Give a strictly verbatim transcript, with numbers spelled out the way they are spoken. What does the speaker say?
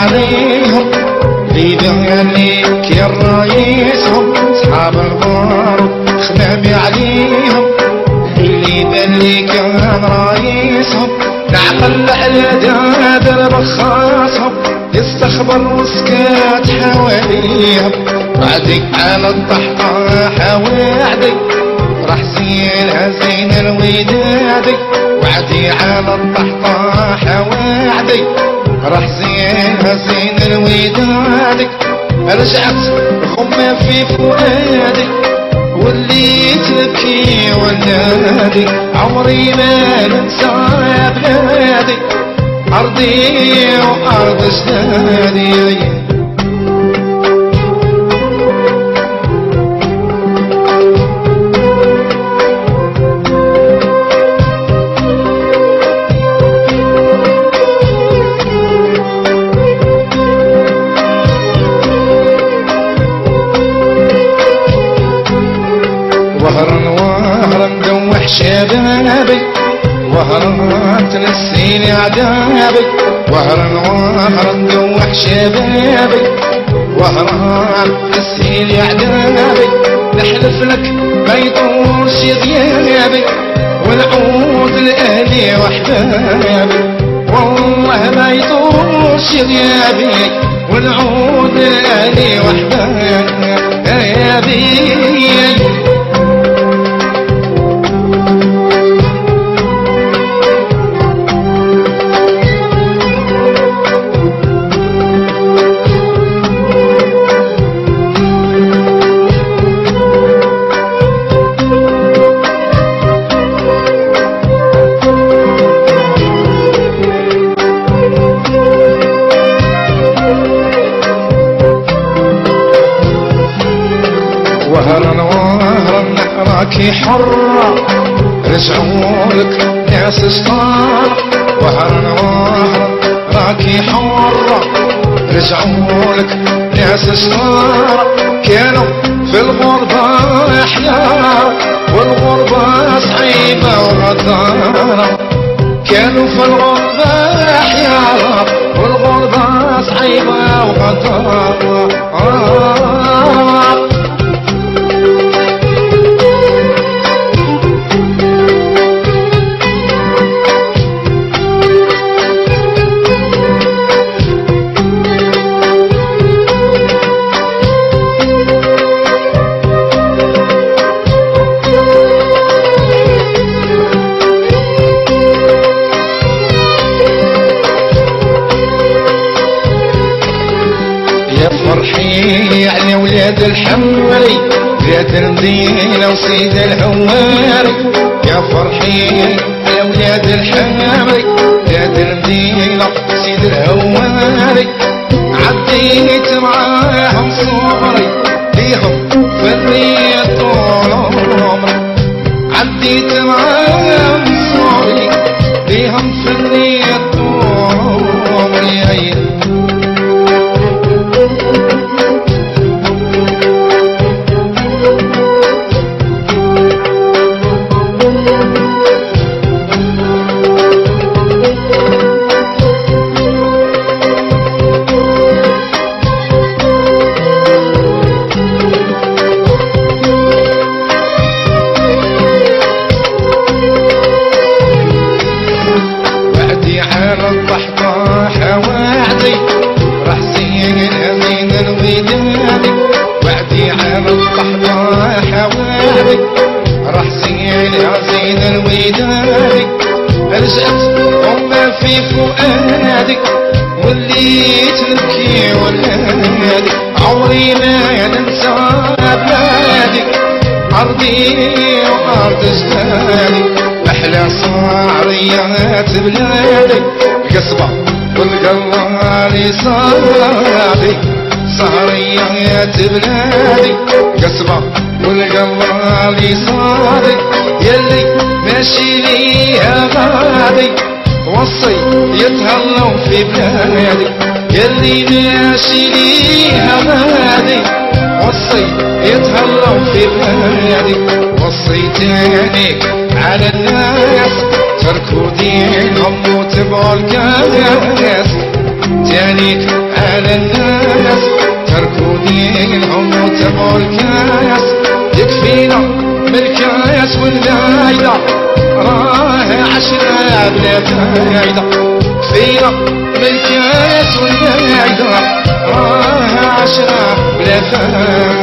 عليهم اللي ديالك يا الرايسهم صحاب الغار خدامي عليهم اللي بالك يا رايسهم نعقل على دادر بخاصهم يستخبر وسكات حواليهم وعدي على الضحطاحة وعدي راح زينها زين الودادي وعدي على الضحطاحة وعدي راح زينها زين الودادي رجعت خمة في فؤادي واللي تبكي ونادي عمري ما ننسى يا بلادي أرضي وأرض أجدادي وهرا وهرا مدوح شبابي وهرا تنسيني عذابي وهرا وهرا مدوح شبابي وهرا تنسيني عذابي نحلف لك ما يطولش غيابي ونعود لأهلي وأحبابي والله ما يطولش غيابي ونعود لأهلي وأحبابي وهرا وهرا راكي حرة رجعولك ناس شطار وهرا وهرا راكي حرة رجعولك ناس شطار كانوا في الغربة أحياء والغربة صعيبة وغدارة كانوا في الغربة أحياء والغربة صعيبة وغدارة آه فرحي يعني ولاد الحمري ولاد المدينة وسيد الهواري يا فرحي يا ولاد الحمري ولاد المدينة وسيد الهواري عديت معاهم صوري ليهم فريت طول عمري عديت معاهم صوري ليهم فريت طول عمري راح زين يا زين الودادي رجعت أمه في فؤادي واللي تبكي ونادي عمري ما ننسى بلادي أرضي وأرض أجدادي أحلى صاريات بلادي القصبة والقلالي صاري صاريات بلادي قصبة والقلالي صادق يلي ماشي ليها غادي وصي يتهلوا في بلادي يلي ماشي ليها غادي وصي يتهلوا في بلادي وصيتني على الناس تركوا دينهم وتبعوا الكاس تانيك على الناس تركوا دينهم وتبعوا الكاس يكفينا من الكاس والمايدة راه عشرة بلا فايدة كفينا من الكاس والمايدة راه عشرة بلا فايدة